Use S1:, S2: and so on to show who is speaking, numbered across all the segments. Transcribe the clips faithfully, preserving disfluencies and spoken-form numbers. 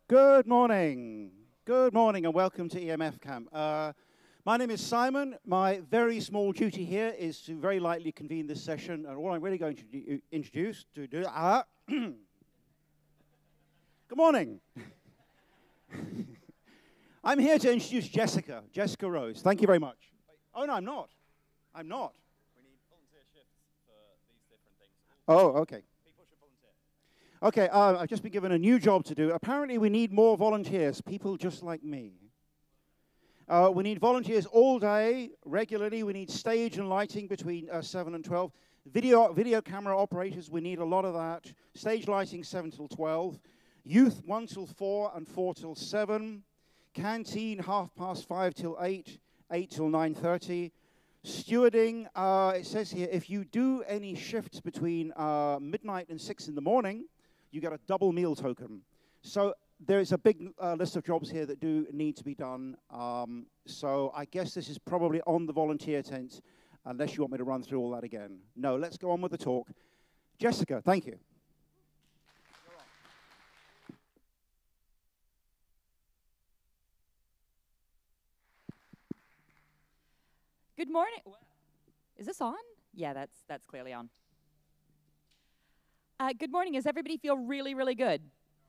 S1: Good morning. Good morning and welcome to E M F Camp. Uh, my name is Simon. My very small duty here is to very lightly convene this session, and all I'm really going to do, introduce to do. Uh, Good morning. I'm here to introduce Jessica, Jessica Rose. Thank you very much. Oh no, I'm not. I'm not.
S2: We need volunteer shifts for these different things.
S1: Oh, okay.
S2: People should volunteer.
S1: Okay, uh, I've just been given a new job to do. Apparently we need more volunteers, people just like me. Uh, we need volunteers all day, regularly. We need stage and lighting between uh, seven and twelve. Video, video camera operators, we need a lot of that. Stage lighting, seven till twelve. Youth, one till four and four till seven. Canteen, half past five till eight, eight till nine thirty. Stewarding, uh, it says here, if you do any shifts between uh, midnight and six in the morning, you get a double meal token. So there is a big uh, list of jobs here that do need to be done. Um, so I guess this is probably on the volunteer tent, unless you want me to run through all that again. No, let's go on with the talk. Jessica, thank you.
S3: Good morning. Is this on? Yeah, that's that's clearly on. Uh, good morning. Does everybody feel really, really good?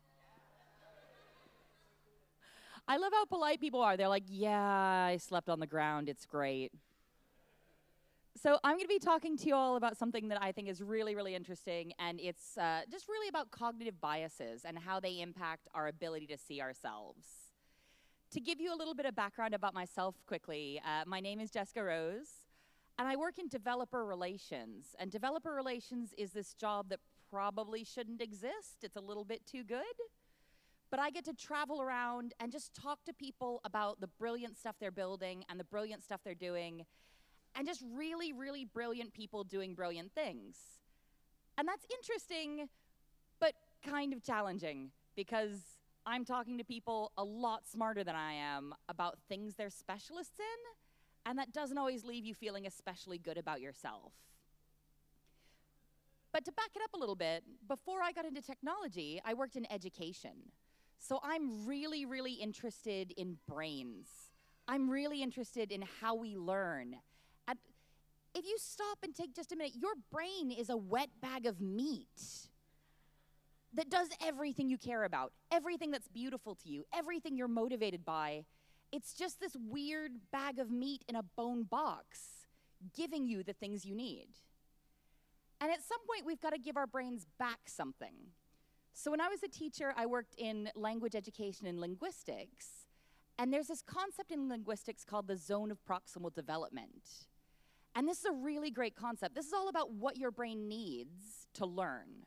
S3: I love how polite people are. They're like, yeah, I slept on the ground. It's great. So I'm going to be talking to you all about something that I think is really, really interesting, and it's uh, just really about cognitive biases and how they impact our ability to see ourselves. To give you a little bit of background about myself quickly, uh, my name is Jessica Rose, and I work in developer relations. And developer relations is this job that probably shouldn't exist. It's a little bit too good. But I get to travel around and just talk to people about the brilliant stuff they're building and the brilliant stuff they're doing, and just really, really brilliant people doing brilliant things. And that's interesting, but kind of challenging, because I'm talking to people a lot smarter than I am about things they're specialists in, and that doesn't always leave you feeling especially good about yourself. But to back it up a little bit, before I got into technology, I worked in education. So I'm really, really interested in brains. I'm really interested in how we learn. And if you stop and take just a minute, your brain is a wet bag of meat that does everything you care about, everything that's beautiful to you, everything you're motivated by. It's just this weird bag of meat in a bone box, giving you the things you need. And at some point, we've got to give our brains back something. So when I was a teacher, I worked in language education and linguistics, and there's this concept in linguistics called the zone of proximal development. And this is a really great concept. This is all about what your brain needs to learn.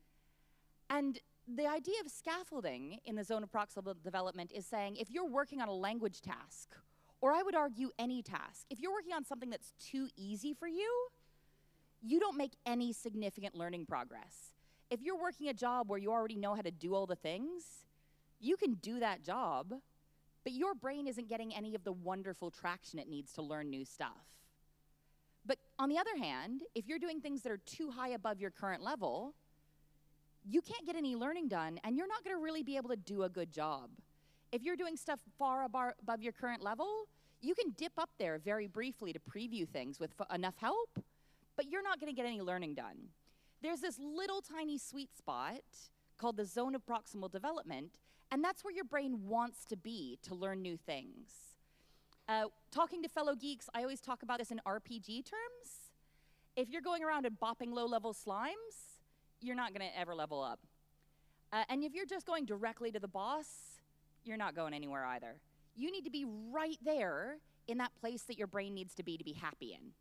S3: And the idea of scaffolding in the zone of proximal development is saying if you're working on a language task, or I would argue any task, if you're working on something that's too easy for you, you don't make any significant learning progress. If you're working a job where you already know how to do all the things, you can do that job, but your brain isn't getting any of the wonderful traction it needs to learn new stuff. But on the other hand, if you're doing things that are too high above your current level, you can't get any learning done, and you're not going to really be able to do a good job. If you're doing stuff far above your current level, you can dip up there very briefly to preview things with f- enough help, but you're not going to get any learning done. There's this little tiny sweet spot called the zone of proximal development, and that's where your brain wants to be to learn new things. Uh, talking to fellow geeks, I always talk about this in R P G terms. If you're going around and bopping low-level slimes, you're not going to ever level up. Uh, and if you're just going directly to the boss, you're not going anywhere either. You need to be right there in that place that your brain needs to be to be happy in.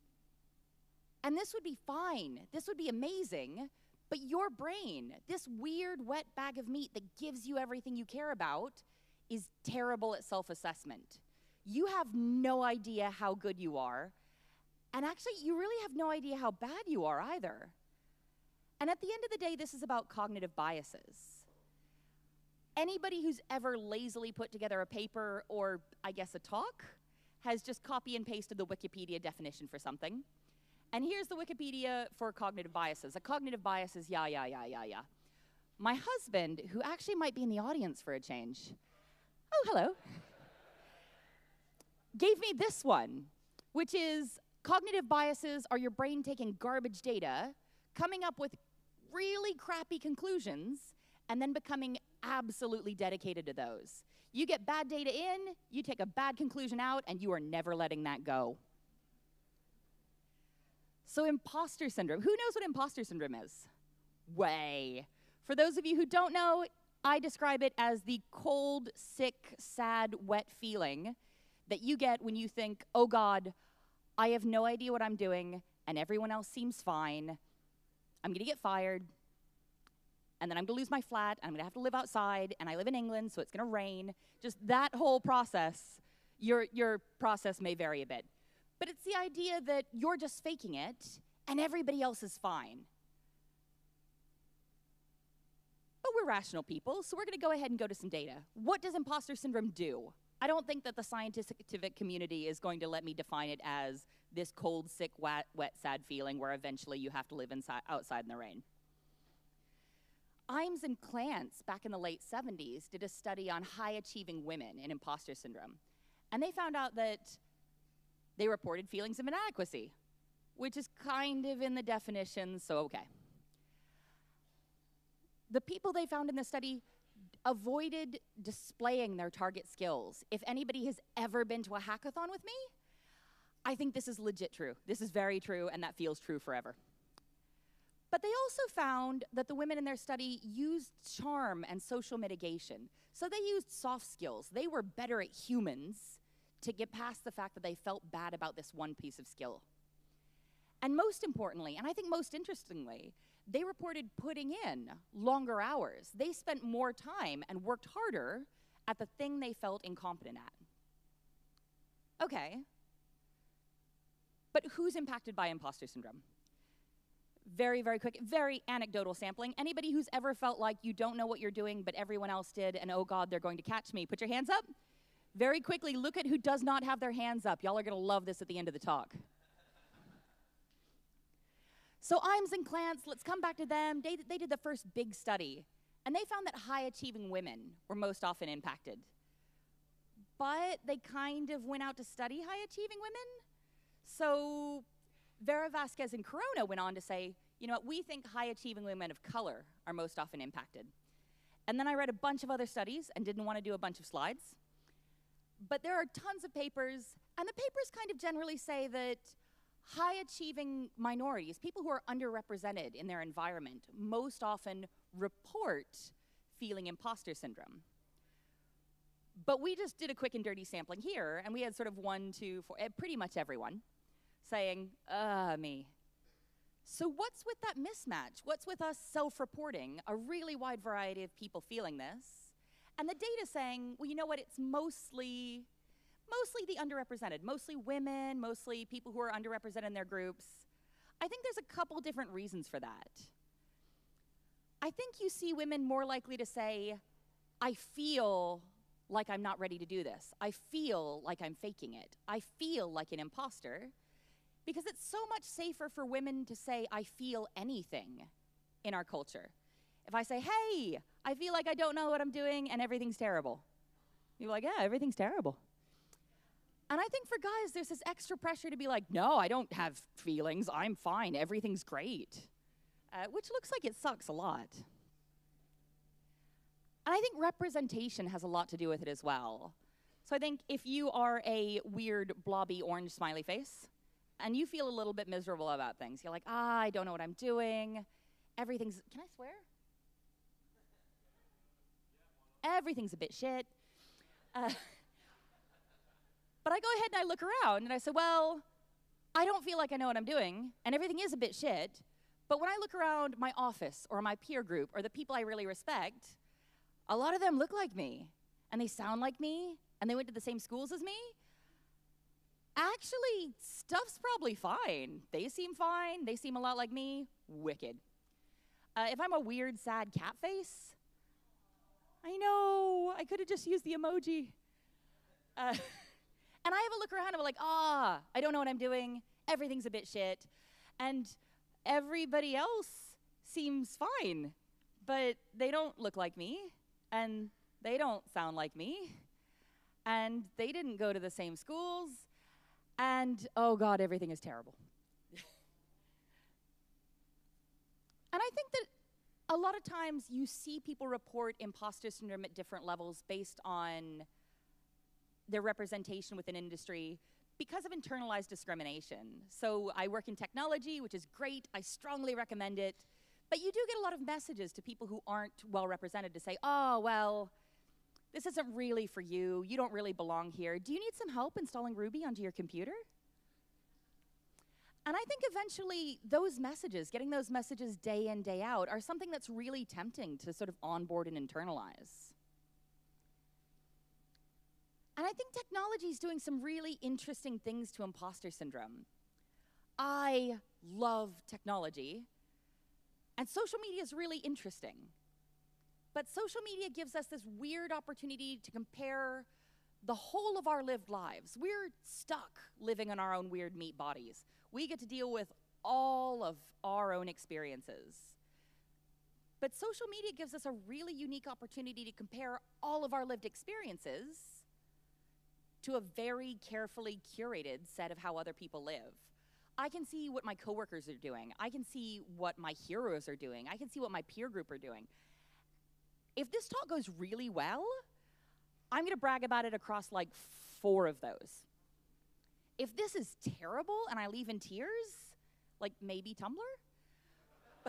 S3: And this would be fine. This would be amazing. But your brain, this weird wet bag of meat that gives you everything you care about, is terrible at self-assessment. You have no idea how good you are. And actually, you really have no idea how bad you are either. And at the end of the day, this is about cognitive biases. Anybody who's ever lazily put together a paper or, I guess, a talk has just copy and pasted the Wikipedia definition for something. And here's the Wikipedia for cognitive biases. A cognitive bias is yeah, yeah, yeah, yeah, yeah. my husband, who actually might be in the audience for a change, oh, hello, gave me this one, which is cognitive biases are your brain taking garbage data, coming up with really crappy conclusions, and then becoming absolutely dedicated to those. You get bad data in, you take a bad conclusion out, and you are never letting that go. So imposter syndrome. Who knows what imposter syndrome is? Way. For those of you who don't know, I describe it as the cold, sick, sad, wet feeling that you get when you think, oh God, I have no idea what I'm doing, and everyone else seems fine. I'm gonna get fired, and then I'm gonna lose my flat, and I'm gonna have to live outside, and I live in England, so it's gonna rain. Just that whole process, your, your process may vary a bit. But it's the idea that you're just faking it, and everybody else is fine. But we're rational people, so we're gonna go ahead and go to some data. What does imposter syndrome do? I don't think that the scientific community is going to let me define it as this cold, sick, wet, wet, sad feeling where eventually you have to live inside, outside in the rain. Imes and Clance, back in the late seventies, did a study on high-achieving women in imposter syndrome. And they found out that they reported feelings of inadequacy, which is kind of in the definition, so okay. The people they found in the study avoided displaying their target skills. If anybody has ever been to a hackathon with me, I think this is legit true. This is very true, and that feels true forever. But they also found that the women in their study used charm and social mitigation. So they used soft skills. They were better at humans to get past the fact that they felt bad about this one piece of skill. And most importantly, and I think most interestingly, they reported putting in longer hours. They spent more time and worked harder at the thing they felt incompetent at. Okay. But who's impacted by imposter syndrome? Very, very quick, very anecdotal sampling. Anybody who's ever felt like you don't know what you're doing, but everyone else did, and oh God, they're going to catch me. Put your hands up. Very quickly, look at who does not have their hands up. Y'all are gonna love this at the end of the talk. So Imes and Clance, let's come back to them. They, they did the first big study, and they found that high-achieving women were most often impacted. But they kind of went out to study high-achieving women. So Vera Vasquez and Corona went on to say, you know what, we think high-achieving women of color are most often impacted. And then I read a bunch of other studies and didn't want to do a bunch of slides. But there are tons of papers, and the papers kind of generally say that high-achieving minorities, people who are underrepresented in their environment, most often report feeling imposter syndrome. But we just did a quick and dirty sampling here, and we had sort of one, two, four, eh, pretty much everyone saying, uh, me. So what's with that mismatch? What's with us self-reporting a really wide variety of people feeling this? And the data saying, well, you know what, it's mostly Mostly the underrepresented, mostly women, mostly people who are underrepresented in their groups. I think there's a couple different reasons for that. I think you see women more likely to say, I feel like I'm not ready to do this. I feel like I'm faking it. I feel like an imposter, because it's so much safer for women to say, I feel anything in our culture. If I say, hey, I feel like I don't know what I'm doing and everything's terrible. You're like, yeah, everything's terrible. And I think for guys, there's this extra pressure to be like, no, I don't have feelings. I'm fine. Everything's great. Uh, which looks like it sucks a lot. And I think representation has a lot to do with it as well. So I think if you are a weird, blobby, orange smiley face, and you feel a little bit miserable about things, you're like, ah, I don't know what I'm doing. Everything's, can I swear? Everything's a bit shit. Uh, But I go ahead and I look around and I say, well, I don't feel like I know what I'm doing, and everything is a bit shit, but when I look around my office or my peer group or the people I really respect, a lot of them look like me, and they sound like me, and they went to the same schools as me. Actually, stuff's probably fine. They seem fine. They seem a lot like me. Wicked. Uh, if I'm a weird, sad cat face, I know, I could have just used the emoji. Uh, And I have a look around and I'm like, ah, I don't know what I'm doing. Everything's a bit shit. And everybody else seems fine. but they don't look like me, and they don't sound like me, and they didn't go to the same schools, and oh God, everything is terrible. And I think that a lot of times you see people report imposter syndrome at different levels based on their representation within industry because of internalized discrimination. So I work in technology, which is great. I strongly recommend it. But you do get a lot of messages to people who aren't well represented to say, oh, well, this isn't really for you. You don't really belong here. Do you need some help installing Ruby onto your computer? And I think eventually those messages, getting those messages day in, day out, are something that's really tempting to sort of onboard and internalize. And I think technology is doing some really interesting things to imposter syndrome. I love technology, and social media is really interesting. But social media gives us this weird opportunity to compare the whole of our lived lives. We're stuck living in our own weird meat bodies. We get to deal with all of our own experiences. But social media gives us a really unique opportunity to compare all of our lived experiences to a very carefully curated set of how other people live. I can see what my coworkers are doing. I can see what my heroes are doing. I can see what my peer group are doing. If this talk goes really well, I'm gonna brag about it across like four of those. If this is terrible and I leave in tears, like maybe Tumblr?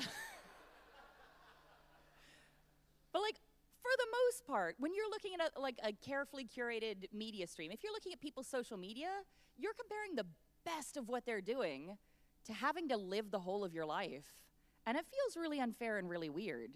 S3: But like, for the most part, when you're looking at a, like a carefully curated media stream, if you're looking at people's social media, you're comparing the best of what they're doing to having to live the whole of your life. And it feels really unfair and really weird.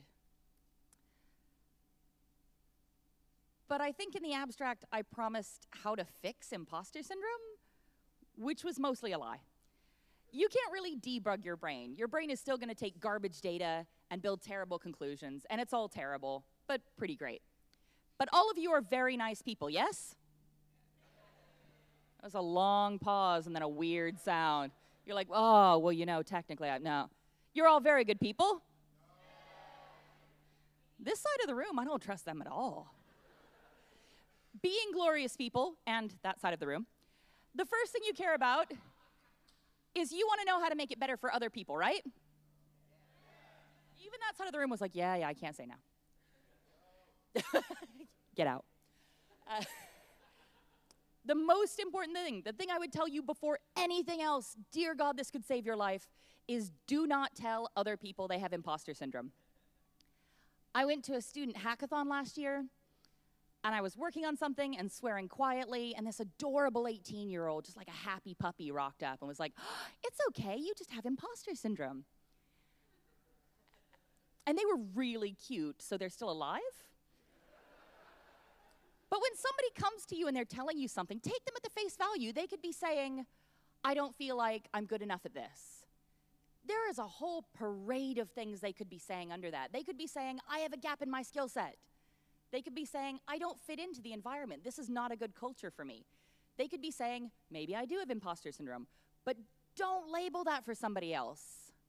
S3: But I think in the abstract, I promised how to fix imposter syndrome, which was mostly a lie. You can't really debug your brain. Your brain is still gonna take garbage data and build terrible conclusions, and it's all terrible, but pretty great. But all of you are very nice people, yes? That was a long pause and then a weird sound. You're like, oh, well, you know, technically, I, no. You're all very good people. This side of the room, I don't trust them at all. Being glorious people, and that side of the room, the first thing you care about is you want to know how to make it better for other people, right? Even that side of the room was like, yeah, yeah, I can't say no. Get out. Uh, the most important thing, the thing I would tell you before anything else, dear God, this could save your life, is do not tell other people they have imposter syndrome. I went to a student hackathon last year, and I was working on something and swearing quietly, and this adorable eighteen-year-old, just like a happy puppy, rocked up and was like, oh, it's okay, you just have imposter syndrome. And they were really cute, so they're still alive. But when somebody comes to you and they're telling you something, take them at the face value. They could be saying, I don't feel like I'm good enough at this. There is a whole parade of things they could be saying under that. They could be saying, I have a gap in my skill set. They could be saying, I don't fit into the environment. This is not a good culture for me. They could be saying, maybe I do have imposter syndrome, but don't label that for somebody else.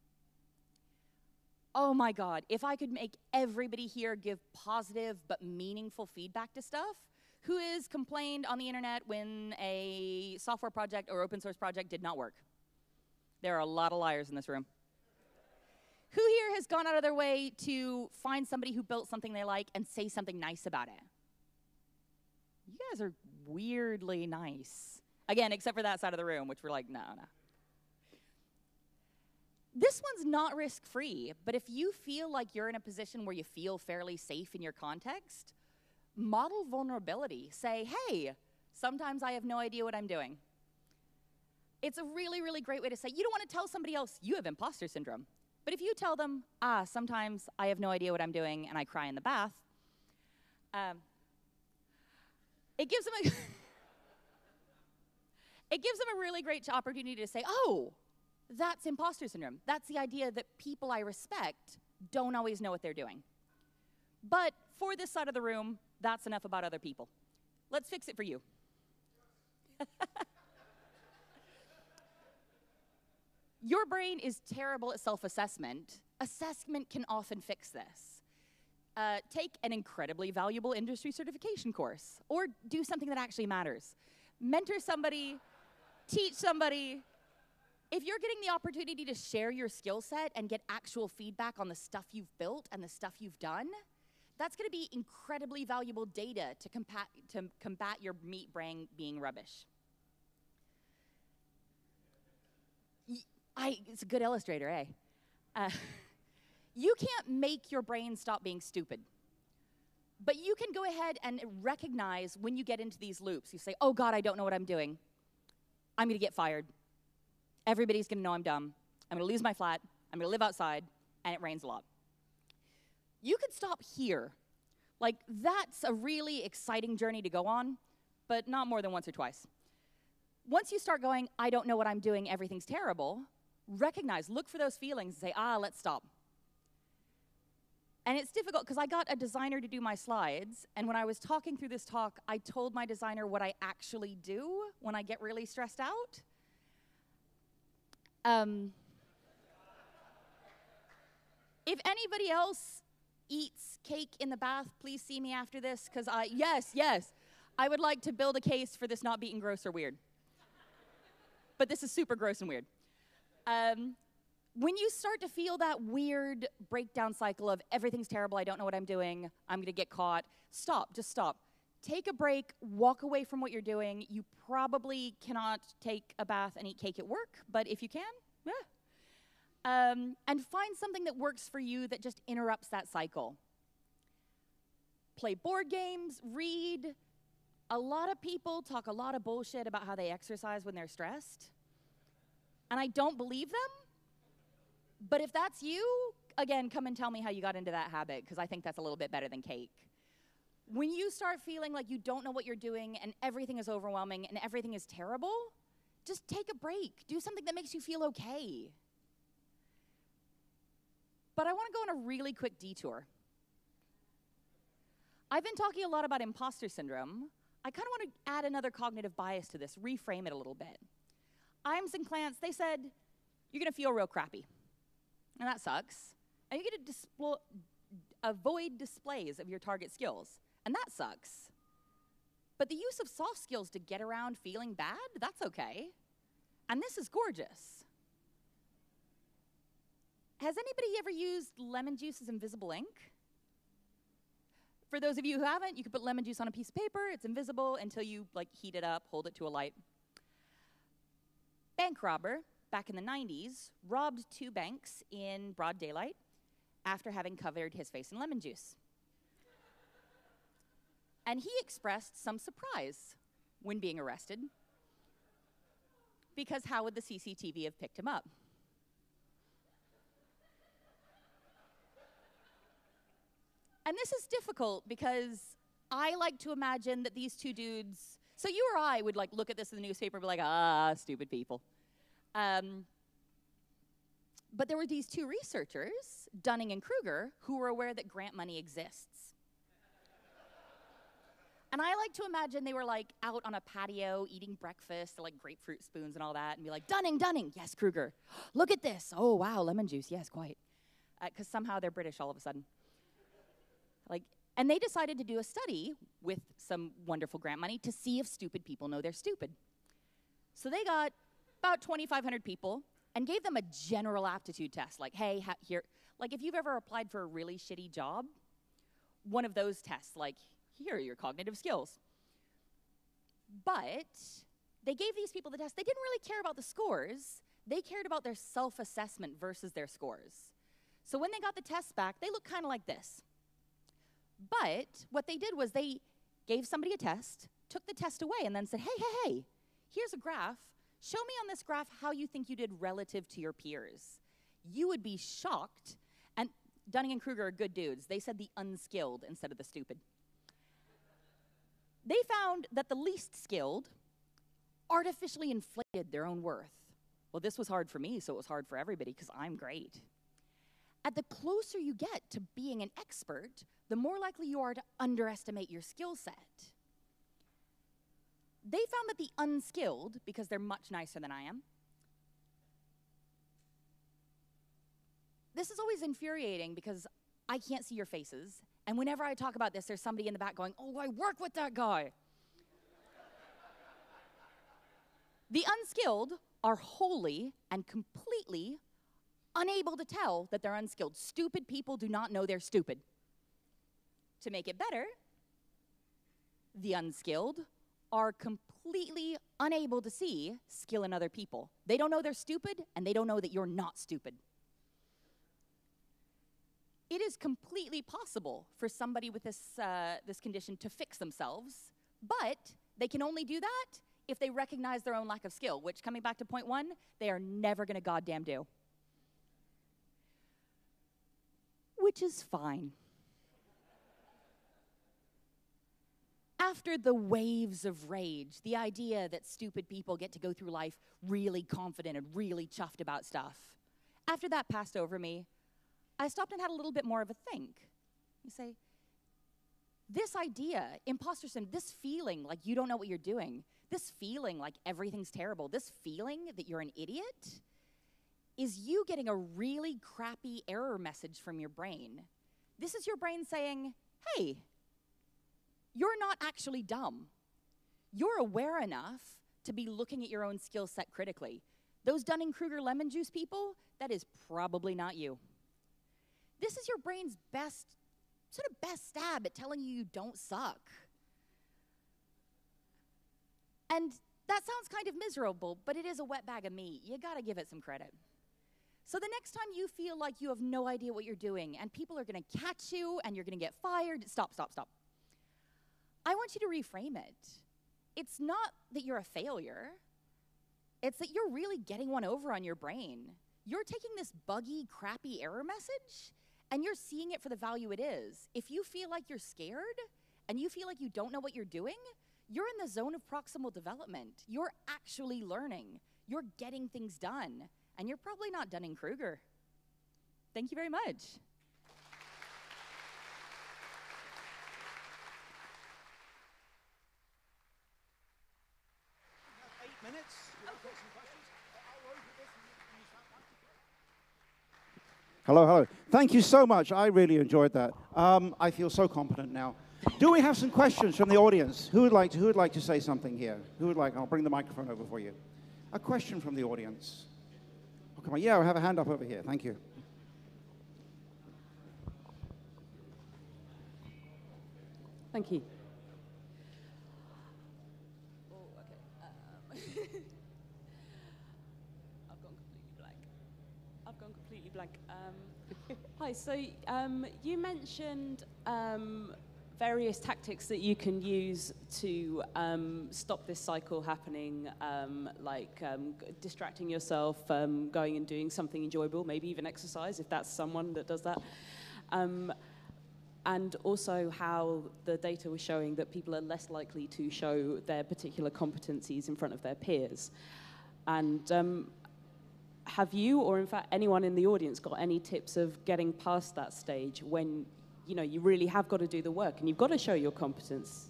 S3: Oh my God, if I could make everybody here give positive but meaningful feedback to stuff, who has complained on the internet when a software project or open source project did not work? There are a lot of liars in this room. Who here has gone out of their way to find somebody who built something they like and say something nice about it? You guys are weirdly nice. Again, except for that side of the room, which we're like, no, no. This one's not risk-free, but if you feel like you're in a position where you feel fairly safe in your context, model vulnerability. Say, hey, sometimes I have no idea what I'm doing. It's a really, really great way to say, you don't want to tell somebody else you have imposter syndrome. But if you tell them, ah, sometimes I have no idea what I'm doing and I cry in the bath, um, it gives them a it gives them a really great opportunity to say, oh, that's imposter syndrome. That's the idea that people I respect don't always know what they're doing. But for this side of the room, that's enough about other people. Let's fix it for you. Your brain is terrible at self-assessment. Assessment can often fix this. Uh, take an incredibly valuable industry certification course, or do something that actually matters. Mentor somebody, teach somebody. If you're getting the opportunity to share your skill set and get actual feedback on the stuff you've built and the stuff you've done, that's going to be incredibly valuable data to combat, to combat your meat brain being rubbish. I, it's a good illustrator, eh? Uh, you can't make your brain stop being stupid. But you can go ahead and recognize when you get into these loops. You say, oh God, I don't know what I'm doing. I'm gonna get fired. Everybody's gonna know I'm dumb. I'm gonna lose my flat. I'm gonna live outside, and it rains a lot. You could stop here. Like, that's a really exciting journey to go on, but not more than once or twice. Once you start going, I don't know what I'm doing, everything's terrible, recognize, look for those feelings, and say, ah, let's stop. And it's difficult because I got a designer to do my slides, and when I was talking through this talk, I told my designer what I actually do when I get really stressed out. Um, if anybody else eats cake in the bath, please see me after this, because I, yes, yes, I would like to build a case for this not being gross or weird. But this is super gross and weird. Um, when you start to feel that weird breakdown cycle of everything's terrible, I don't know what I'm doing, I'm gonna get caught, stop, just stop. Take a break, walk away from what you're doing. You probably cannot take a bath and eat cake at work, but if you can, yeah. Um, and find something that works for you that just interrupts that cycle. Play board games, read. A lot of people talk a lot of bullshit about how they exercise when they're stressed. And I don't believe them. But if that's you, again, come and tell me how you got into that habit, because I think that's a little bit better than cake. When you start feeling like you don't know what you're doing and everything is overwhelming and everything is terrible, just take a break. Do something that makes you feel okay. But I want to go on a really quick detour. I've been talking a lot about imposter syndrome. I kind of want to add another cognitive bias to this, reframe it a little bit. Iams and Clance, they said, you're going to feel real crappy. And that sucks. And you're going to displ- avoid displays of your target skills. And that sucks. But the use of soft skills to get around feeling bad, that's okay. And this is gorgeous. Has anybody ever used lemon juice as invisible ink? For those of you who haven't, you can put lemon juice on a piece of paper. It's invisible until you like heat it up, hold it to a light. Bank robber, back in the nineties, robbed two banks in broad daylight after having covered his face in lemon juice. And he expressed some surprise when being arrested, because how would the C C T V have picked him up? And this is difficult because I like to imagine that these two dudes, so you or I would like look at this in the newspaper and be like, ah, stupid people. Um, but there were these two researchers, Dunning-Kruger, who were aware that grant money exists. And I like to imagine they were like out on a patio eating breakfast, like grapefruit spoons and all that, and be like, Dunning, Dunning, yes, Kruger. Look at this. Oh, wow, lemon juice, yes, quite. Because uh, somehow they're British all of a sudden. Like, and they decided to do a study with some wonderful grant money to see if stupid people know they're stupid. So they got about twenty-five hundred people and gave them a general aptitude test, like, hey, ha- here, like if you've ever applied for a really shitty job, one of those tests, like, here are your cognitive skills. But they gave these people the test. They didn't really care about the scores. They cared about their self-assessment versus their scores. So when they got the tests back, they looked kind of like this. But what they did was they gave somebody a test, took the test away, and then said, hey, hey, hey, here's a graph. Show me on this graph how you think you did relative to your peers. You would be shocked. And Dunning-Kruger are good dudes. They said the unskilled instead of the stupid. They found that the least skilled artificially inflated their own worth. Well, this was hard for me, so it was hard for everybody because I'm great. At the closer you get to being an expert, the more likely you are to underestimate your skill set. They found that the unskilled, because they're much nicer than I am, this is always infuriating because I can't see your faces. And whenever I talk about this, there's somebody in the back going, oh, I work with that guy. The unskilled are wholly and completely unable to tell that they're unskilled. Stupid people do not know they're stupid. To make it better, the unskilled are completely unable to see skill in other people. They don't know they're stupid, and they don't know that you're not stupid. It is completely possible for somebody with this, uh, this condition to fix themselves, but they can only do that if they recognize their own lack of skill, which, coming back to point one, they are never gonna goddamn do. Which is fine. After the waves of rage, the idea that stupid people get to go through life really confident and really chuffed about stuff, after that passed over me, I stopped and had a little bit more of a think. You say, this idea, imposter syndrome, this feeling like you don't know what you're doing, this feeling like everything's terrible, this feeling that you're an idiot, is you getting a really crappy error message from your brain. This is your brain saying, hey, you're not actually dumb. You're aware enough to be looking at your own skill set critically. Those Dunning-Kruger lemon juice people, that is probably not you. This is your brain's best, sort of best stab at telling you you don't suck. And that sounds kind of miserable, but it is a wet bag of meat. You gotta give it some credit. So the next time you feel like you have no idea what you're doing and people are gonna catch you and you're gonna get fired, stop, stop, stop. I want you to reframe it. It's not that you're a failure. It's that you're really getting one over on your brain. You're taking this buggy, crappy error message and you're seeing it for the value it is. If you feel like you're scared and you feel like you don't know what you're doing, you're in the zone of proximal development. You're actually learning. You're getting things done. And you're probably not Dunning-Kruger. Thank you very much.
S1: Eight minutes. Hello, hello. Thank you so much. I really enjoyed that. Um, I feel so competent now. Do we have some questions from the audience? Who would like to, who would like to say something here? Who would like? I'll bring the microphone over for you. A question from the audience. Oh, come on. Yeah, I have a hand up over here. Thank you.
S4: Thank you.
S5: Oh, okay. Um, I've gone completely blank. I've gone completely blank. Um, hi, so um, you mentioned um, various tactics that you can use to um, stop this cycle happening, um, like um, g- distracting yourself, um, going and doing something enjoyable, maybe even exercise, if that's someone that does that. Um, and also how the data was showing that people are less likely to show their particular competencies in front of their peers. And um, have you, or in fact anyone in the audience, got any tips of getting past that stage when you know, you really have got to do the work and you've got to show your competence?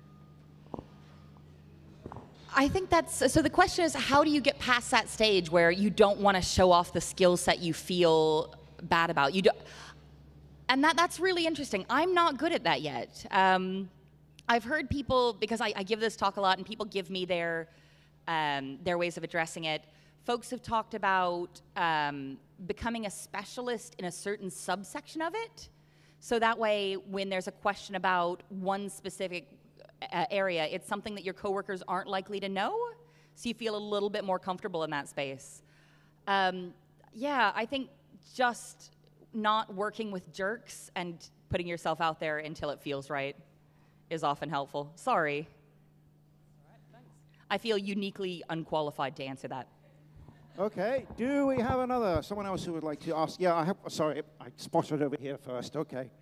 S3: I think that's, so the question is, how do you get past that stage where you don't want to show off the skill set you feel bad about? You do, and that, that's really interesting. I'm not good at that yet. Um, I've heard people, because I, I give this talk a lot and people give me their, um, their ways of addressing it. Folks have talked about um, becoming a specialist in a certain subsection of it. So that way, when there's a question about one specific uh, area, it's something that your coworkers aren't likely to know, so you feel a little bit more comfortable in that space. Um, yeah, I think just not working with jerks and putting yourself out there until it feels right is often helpful. Sorry.
S5: All right, thanks.
S3: I feel uniquely unqualified to answer that.
S1: Okay. Do we have another? Someone else who would like to ask? Yeah, I have. Sorry, I spotted over here first. Okay.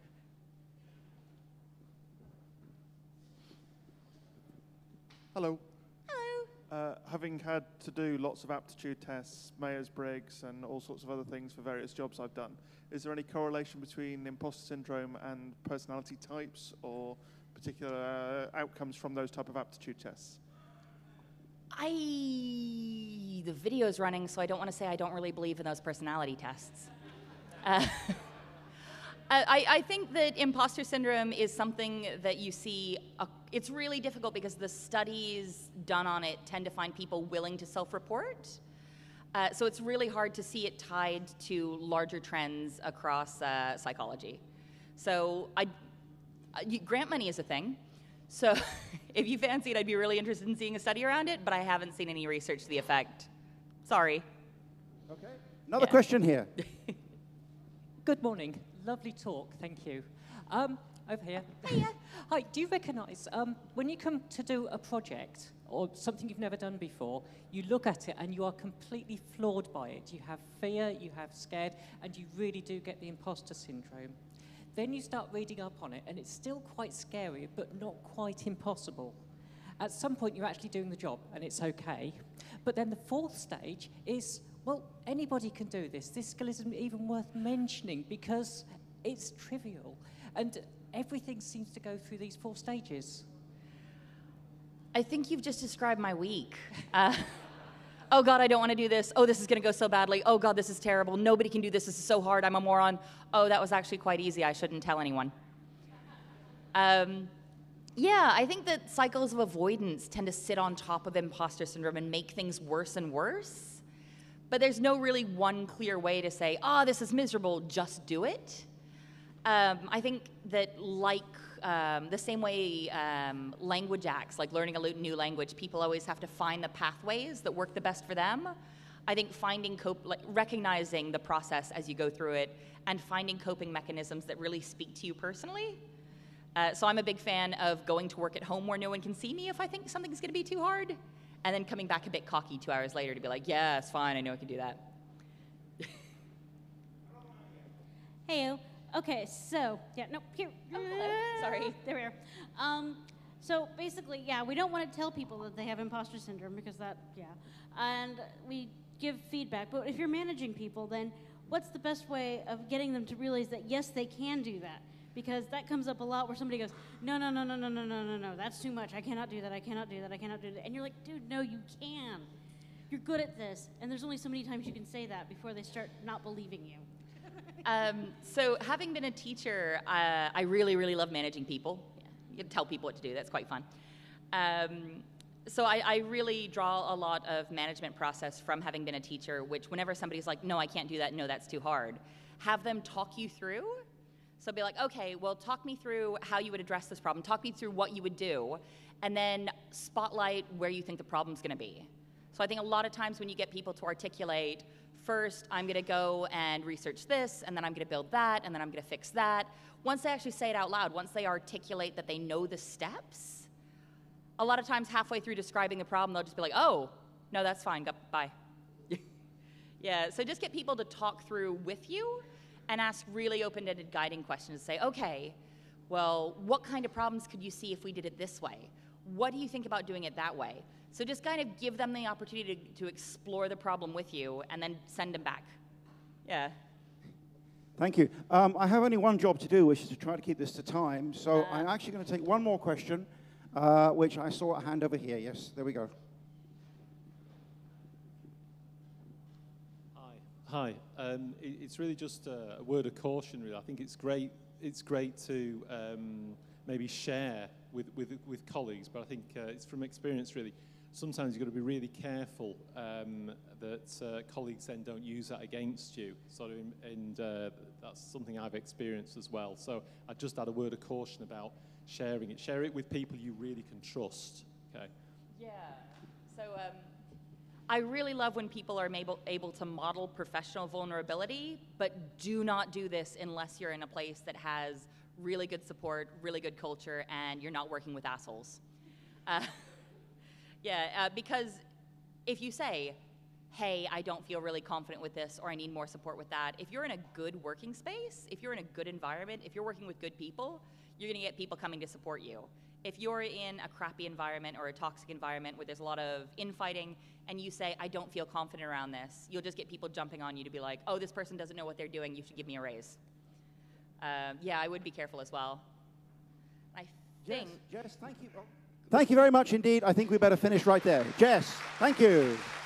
S6: Hello.
S3: Hello.
S6: Uh, having had to do lots of aptitude tests, Myers-Briggs, and all sorts of other things for various jobs I've done, is there any correlation between imposter syndrome and personality types or particular uh, outcomes from those type of aptitude tests?
S3: I, the video's running, so I don't want to say I don't really believe in those personality tests. Uh, I, I think that imposter syndrome is something that you see, uh, it's really difficult because the studies done on it tend to find people willing to self-report. Uh, so it's really hard to see it tied to larger trends across uh, psychology. So I, uh, grant money is a thing. So if you fancy it, I'd be really interested in seeing a study around it, but I haven't seen any research to the effect. Sorry.
S1: Okay. Another
S3: Yeah.
S1: question here.
S7: Good morning. Lovely talk. Thank you. Um, over here.
S3: Hiya.
S7: Hi. Do you recognise um, when you come to do a project or something you've never done before, you look at it and you are completely floored by it. You have fear, you have scared, and you really do get the imposter syndrome. Then you start reading up on it, and it's still quite scary, but not quite impossible. At some point, you're actually doing the job, and it's okay. But then the fourth stage is, well, anybody can do this. This skill isn't even worth mentioning because it's trivial. And everything seems to go through these four stages.
S3: I think you've just described my week. Uh, oh God, I don't want to do this. Oh, this is going to go so badly. Oh God, this is terrible. Nobody can do this. This is so hard. I'm a moron. Oh, that was actually quite easy. I shouldn't tell anyone. Um, yeah, I think that cycles of avoidance tend to sit on top of imposter syndrome and make things worse and worse. But there's no really one clear way to say, oh, this is miserable, just do it. Um, I think that like um, the same way um, language acts, like learning a new language, people always have to find the pathways that work the best for them. I think finding cope, like recognizing the process as you go through it and finding coping mechanisms that really speak to you personally. Uh, so I'm a big fan of going to work at home where no one can see me if I think something's going to be too hard, and then coming back a bit cocky two hours later to be like, yeah, it's fine, I know I can do that.
S8: Heyo. Okay, so, yeah, no, here.
S3: Oh, hello. Sorry.
S8: There we are. Um, so basically, yeah, we don't want to tell people that they have imposter syndrome because that, yeah. And we give feedback. But if you're managing people, then what's the best way of getting them to realize that, yes, they can do that? Because that comes up a lot where somebody goes, no, no, no, no, no, no, no, no, no, that's too much. I cannot do that. I cannot do that. I cannot do that. And you're like, dude, no, you can. You're good at this. And there's only so many times you can say that before they start not believing you.
S3: Um, so having been a teacher, uh, I really, really love managing people. Yeah, you can tell people what to do. That's quite fun. Um, so I, I really draw a lot of management process from having been a teacher, which whenever somebody's like, no, I can't do that, no, that's too hard, have them talk you through. So be like, okay, well, talk me through how you would address this problem. Talk me through what you would do, and then spotlight where you think the problem's going to be. So I think a lot of times when you get people to articulate, first, I'm going to go and research this, and then I'm going to build that, and then I'm going to fix that. Once they actually say it out loud, once they articulate that they know the steps, a lot of times halfway through describing the problem, they'll just be like, oh, no, that's fine, go, bye. Yeah, so just get people to talk through with you and ask really open-ended guiding questions. Say, okay, well, what kind of problems could you see if we did it this way? What do you think about doing it that way? So just kind of give them the opportunity to, to explore the problem with you and then send them back. Yeah.
S1: Thank you. Um, I have only one job to do, which is to try to keep this to time. So
S3: Uh,
S1: I'm actually going to take one more question, uh, which I saw a hand over here. Yes, there we go.
S9: Hi. Hi. Um, it, it's really just a, a word of caution, really. I think it's great. It's great to um, maybe share with, with with colleagues, but I think uh, it's from experience, really. Sometimes you've got to be really careful um, that uh, colleagues then don't use that against you. Sort of, and uh, that's something I've experienced as well. So I just add a word of caution about sharing it. Share it with people you really can trust. Okay.
S3: Yeah. So um, I really love when people are able, able to model professional vulnerability, but do not do this unless you're in a place that has really good support, really good culture, and you're not working with assholes. Uh, yeah, uh, because if you say, hey, I don't feel really confident with this, or I need more support with that, if you're in a good working space, if you're in a good environment, if you're working with good people, you're gonna get people coming to support you. If you're in a crappy environment or a toxic environment where there's a lot of infighting, and you say, I don't feel confident around this, you'll just get people jumping on you to be like, oh, this person doesn't know what they're doing, you should give me a raise. Um, yeah, I would be careful as well. I think.
S1: Jess, Jess, thank you. Oh. Thank you very much indeed. I think we better finish right there. Jess, thank you.